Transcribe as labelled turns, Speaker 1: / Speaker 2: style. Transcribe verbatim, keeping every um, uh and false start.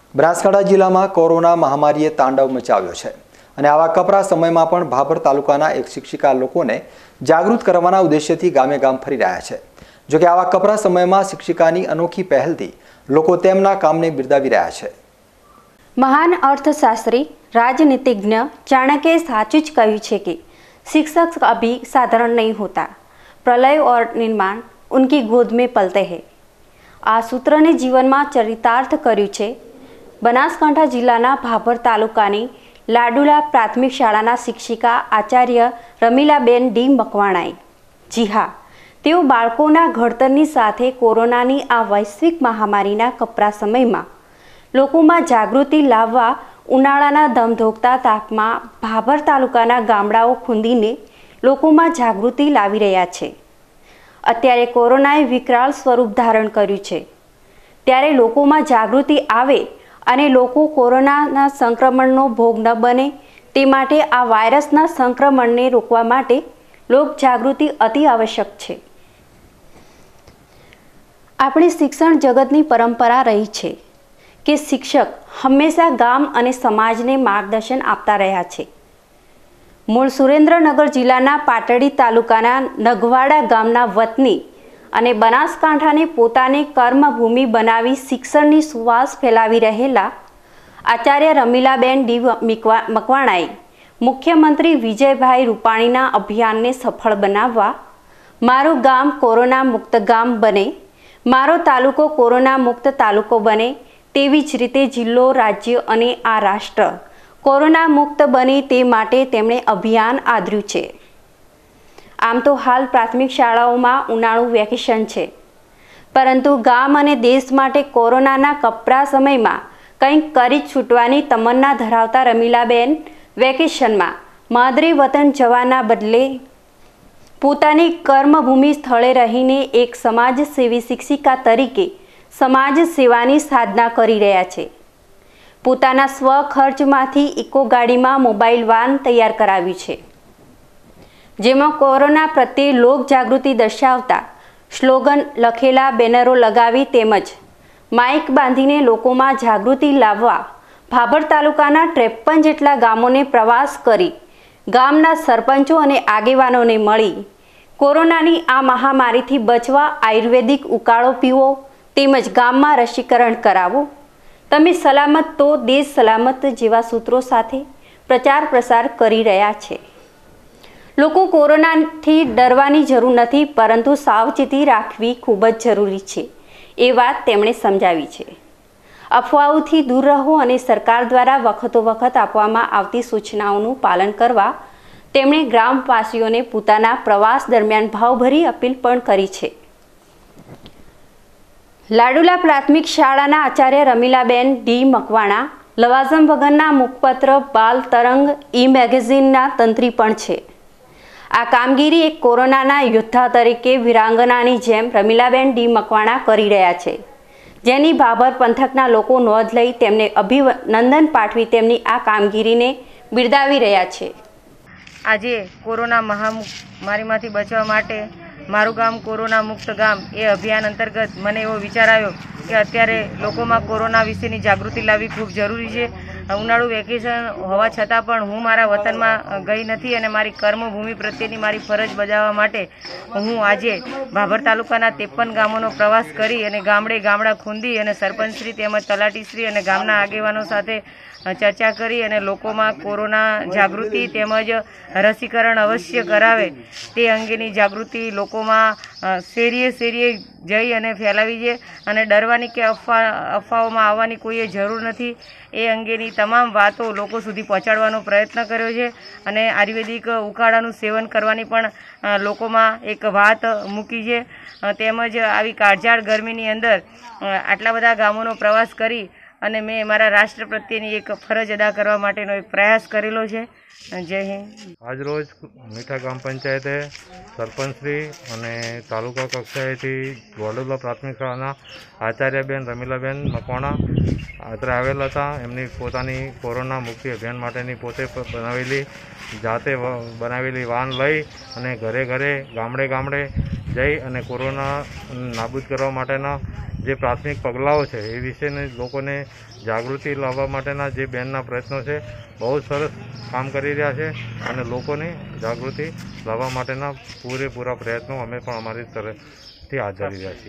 Speaker 1: બનાસકાંઠા જિલ્લામાં કોરોના મહામારીએ તાંડવ મચાવ્યો છે અને આવા કપરા સમયમાં પણ ભાભર તાલુકાના એક શિક્ષિકા લોકોને જાગૃત કરવાના ઉદ્દેશ્યથી ગામે ગામ ફરી રહ્યા છે। જો કે આવા કપરા સમયમાં શિક્ષિકાની અનોખી પહેલથી લોકો તેમના કામને બિરદાવી રહ્યા છે।
Speaker 2: महान अर्थशास्त्री राजनीतिज्ञ चाणक्य साचुं ज कह्युं छे कि शिक्षक अभी साधारण नहीं होता, प्रलय और निर्माण उनकी गोद में पलते हैं। आ सूत्र ने जीवन में चरितार्थ कर्युं छे। बनासकांठा जिल्लाना भाभर तालुकानी लाडुला प्राथमिक शाळाना शिक्षिका आचार्य रमीलाबेन डी मकवाणाए। जी हाँ, तेओ बाळकोना घडतरनी साथे कोरोनानी आ वैश्विक महामारीना कपरा समयमां लोकोमां जागृति लाववा उनाळाना धमधोकता तापमां भाभर तालुकाना गामडाओ खूंदीने लोकोमां जागृति लावी रह्या छे। अत्यारे कोरोनाए विकराल स्वरूप धारण कर्युं छे, त्यारे लोकोमां जागृति आवे अने लोको कोरोनाना संक्रमणनो भोग न बने ते माटे आ वायरसना संक्रमणने रोकवा माटे लोक जागृति अति आवश्यक छे। आपणी शिक्षण जगतनी परंपरा रही छे कि शिक्षक हमेशा गाम अने समाजने मार्गदर्शन आपता रह्या छे। मूळ सुरेन्द्रनगर जिल्लाना पाटडी तालुकाना नगवाड़ा गामना वतनी अने बनासकांठाने पोताने कर्मभूमि बनावी शिक्षणनी सुवास फैलावी रहेला आचार्य रमीलाबेन डी मकवाणाए मुख्यमंत्री विजयभाई रूपाणीना अभियानने सफल बनाववा मारू गाम कोरोना मुक्त गाम बने, मारो तालुको कोरोना मुक्त तालुको बने, तेवी ज रीते जिल्लो राज्य अने आ राष्ट्र कोरोना मुक्त बने ते माटे तेमणे अभियान आदर्युं छे। आम तो हाल प्राथमिक शाळाओमां उनाळु वेकेशन छे, परंतु गाम अने देश माटे कोरोनाना कपरा समयमां कंईक करी छूटवानी तमन्ना धरावता रमीलाबेन वेकेशनमां मादरे वतन जवाना बदले पोतानी कर्मभूमि स्थळे रहीने एक समाजसेवी शिक्षिका तरीके समाज सेवानी साधना करी रह्या छे। पोताना स्वखर्चमांथी इको गाड़ीमां मोबाइल वान तैयार करावी छे, जेमां कोरोना प्रत्ये लोक जागृति दर्शावता स्लोगन लखेला बेनरो लगावी तेमज माइक बांधीने लोकोमां जागृति लाववा भाभर तालुकाना त्रेपन जेटला गामोने प्रवास करी गामना सरपंचो अने आगेवानोने मळी कोरोनानी आ महामारीथी बचवा आयुर्वेदिक उकाळो पीवो तेमज गाममां रसीकरण करावो, तमे सलामत तो देश सलामत जेवा सूत्रों साथे प्रचार प्रसार करी रह्या छे। लोको कोरोनाथी डरवानी जरूर नथी, परंतु सावचेती राखवी खूब ज जरूरी छे ए वात तेमणे समजावी छे। अफवाओथी दूर रहो अने सरकार द्वारा वखतो वखत आपवामां आवती सूचनाओनुं पालन करवा तेमणे ग्रामवासीओने पोताना प्रवास दरमियान भावभरी अपील पण करी छे। लाडुला प्राथमिक शाळाना आचार्य रमीलाबेन डी मकवाणा लवाजम वगरना मुखपत्र बाल तरंग ई मेगेजीनना तंत्री पण छे। आ कामगीरी एक कोरोनाना योद्धा तरीके वीरांगनानी जेम रमीलाबेन डी मकवाणा करी रह्या छे, जेनी भाभर पंथकना लोको नोंध लई तेमने अभिनंदन पाठवी तेमनी आ कामगीरीने बिरदावी रह्या छे।
Speaker 3: आजे कोरोना महामारीमांथी बचवा माटे मारू गाम कोरोना मुक्त गाम ए अभियान अंतर्गत मने एवो विचार आव्यो कि अत्यारे लोकोमां कोरोना विशेनी जागृति लाववी खूब जरूरी छे। उनाळु वेकेशन होवा छतां पण हूँ मारा वतनमां गई नथी अने मारी कर्मभूमि प्रत्येनी मारी फरज बजाववा माटे हूँ आजे भाभर तालुकाना त्रेपन गामोनो प्रवास करी अने गामडे गामडा खूंदी अने सरपंचश्री तेमज तलाटीश्री अने गामना आगेवानो साथे चर्चा करी अने लोकोमां कोरोना जागृति तेमज रसीकरण अवश्य करावे ते अंगेनी जागृति लोकोमां शेरीए शेरीए जई अने फैलावी छे अने डरवानी के अफवा अफवाओमां आववानी कोईए जरूर नथी ए अंगेनी तमाम वातो लोको सुधी पहोंचाडवानो प्रयत्न कर्यो छे अने आयुर्वेदिक उकाळानुं सेवन करवानी पण लोकोमां एक वात मूकी छे। तेमज आवी काळझाळ गरमीनी अंदर आटला बधा गामोनो प्रवास करी અને મેં મારા રાષ્ટ્ર પ્રત્યેની એક ફરજ અદા કરવા માટેનો એક પ્રયાસ કરેલો છે। જય હિન્દ।
Speaker 4: આજ રોજ મીઠા ગ્રામ પંચાયતે સરપંચશ્રી અને તાલુકા કક્ષાએથી વડોદરા પ્રાથમિક શાળાના આચાર્યબેન રમીલાબેન મકવાણા અત્રે આવેલા હતા। એમની પોતાની કોરોના મુક્તિ અભિયાન માટેની પોતે બનાવેલી જાતે બનાવેલી વાન લઈ અને ઘરે ઘરે ગામડે ગામડે જઈ અને કોરોના નાબૂદ કરવા માટેના જે પ્રાથમિક પગલાઓ છે એ વિશેને લોકોને જાગૃતિ લાવવા માટેના જે બેનના પ્રયત્નો છે બહુ સરસ કામ કરી રહ્યા છે અને લોકોની જાગૃતિ લાવવા માટેના પૂરેપૂરા પ્રયત્નો અમે પણ અમારી તરફથી હાથ ધરી રહ્યા છીએ.